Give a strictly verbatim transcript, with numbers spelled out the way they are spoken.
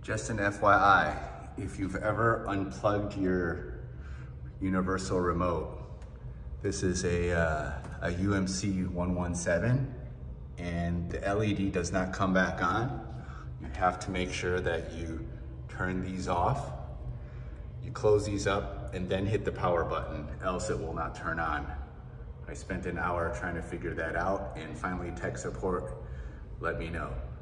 Just an F Y I, if you've ever unplugged your universal remote, this is a, uh, a U M C one seventeen, and the L E D does not come back on. You have to make sure that you turn these off, you close these up, and then hit the power button, else it will not turn on. I spent an hour trying to figure that out, and finally tech support let me know.